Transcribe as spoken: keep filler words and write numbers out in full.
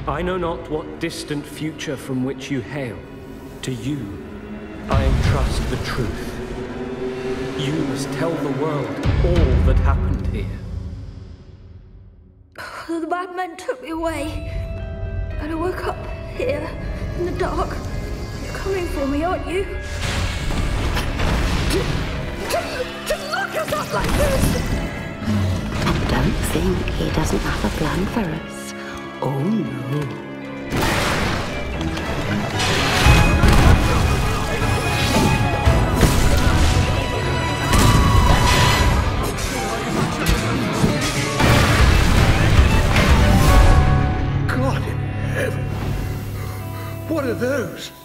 I know not what distant future from which you hail. To you, I entrust the truth. You must tell the world all that happened here. The bad men took me away, and I woke up here in the dark. You're coming for me, aren't you? To, to, to lock us up like this! And don't think he doesn't have a plan for us. Oh no. God in heaven, what are those?